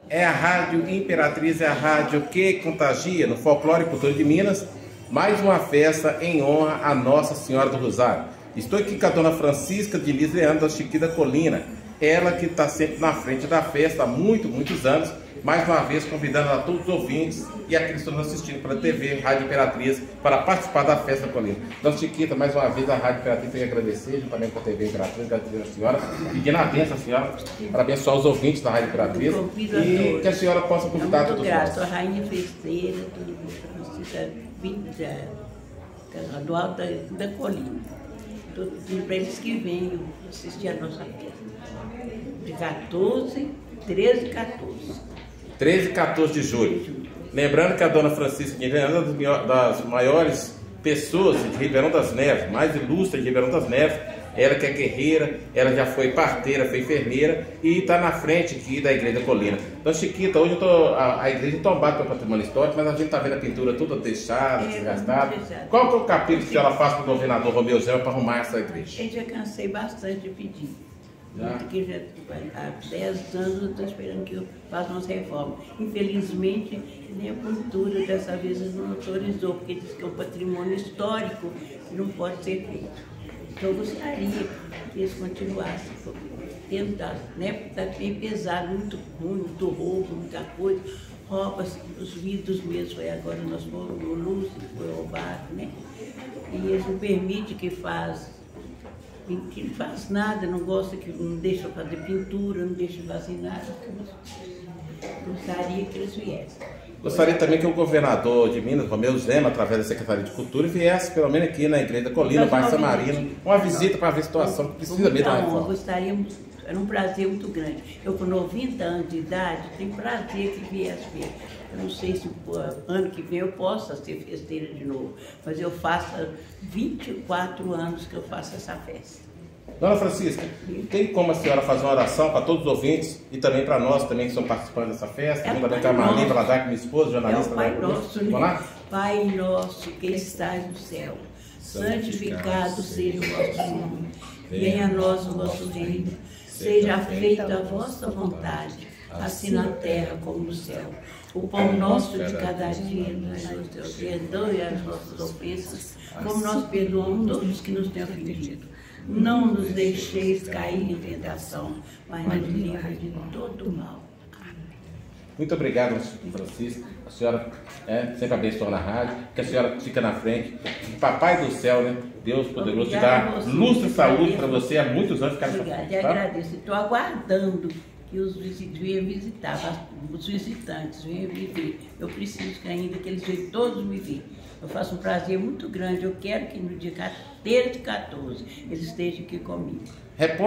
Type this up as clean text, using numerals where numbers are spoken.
É a Rádio Imperatriz, é a rádio que contagia no folclore e cultura de Minas. Mais uma festa em honra a Nossa Senhora do Rosário. Estou aqui com a dona Francisca Diniz Leandro, da Chiquita Colina. Ela que está sempre na frente da festa há muitos anos. Mais uma vez convidando a todos os ouvintes e aqueles que estão assistindo pela TV Rádio Imperatriz para participar da festa da Colina. Dona Chiquita, mais uma vez a Rádio Imperatriz tem que agradecer, juntamente com a TV Imperatriz, agradecer a senhora, pedindo a bênção a senhora para abençoar os ouvintes da Rádio Imperatriz e que a senhora possa convidar todos nós. Muito grato, a rainha festeira, do alto da colina. Estou pedindo para eles que venham assistir a nossa festa. De 13 e 14. 13 e 14 de julho. Lembrando que a dona Francisca Diniz é uma das maiores pessoas de Ribeirão das Neves, mais ilustre de Ribeirão das Neves. Ela que é guerreira, ela já foi parteira, foi enfermeira e está na frente aqui da Igreja Colina. Então, Chiquita, hoje a igreja é tombada pelo patrimônio histórico, mas a gente está vendo a pintura toda deixada, desgastada. Qual que é o capítulo que ela faz para o governador Romeu Zema para arrumar essa igreja? Eu já cansei bastante de pedir. Porque já há 10 anos eu estou esperando que eu faça umas reformas. Infelizmente, nem a cultura dessa vez não autorizou, porque diz que é um patrimônio histórico que não pode ser feito. Então eu gostaria que eles continuassem tentando, né? Porque está bem pesado, muito ruim, muito roubo, muita coisa. Rouba os vidros mesmo, foi agora nós fomos no Lúcio, que foi roubado, né? E eles não permitem que não faz nada, não gosta, que não deixa fazer pintura, não deixa fazer nada. Eu gostaria que eles viessem. Gostaria também que o governador de Minas, Romeu Zema, através da Secretaria de Cultura, viesse pelo menos aqui na Igreja da Colina, no bairro Samarino, uma visita para ver a situação que precisa mesmo da reforma. Gostaríamos, era um prazer muito grande. Eu com 90 anos de idade, tenho prazer que viesse ver. Eu não sei se ano que vem eu possa ser festeira de novo, mas eu faço 24 anos que eu faço essa festa. Dona Francisca, tem como a senhora fazer uma oração para todos os ouvintes e também para nós também que estão participando dessa festa? Juntamente com a Marli, para dar com minha esposa, jornalista. É o Pai Nosso, né? Vamos lá? Pai nosso que estás no céu, santificado seja o vosso nome. Venha a nós o vosso reino. Seja feita a vossa vontade, assim na terra como no céu. O pão nosso de cada dia nos perdoe as nossas ofensas, como nós perdoamos todos os que nos têm ofendido. Não nos deixeis cair em tentação, mas nos livre de todo mal. Muito obrigado, Francisca. A senhora sempre abençoa na rádio, que a senhora fica na frente. Papai do céu, né? Deus poderoso, te dá luz e saúde para você há muitos anos ficar nessa frente. Obrigada, eu agradeço. Estou aguardando que os visitantes venham visitar, os visitantes venham me ver. Eu preciso que ainda que eles venham todos me ver. Eu faço um prazer muito grande. Eu quero que no dia 13 e 14 eles estejam aqui comigo.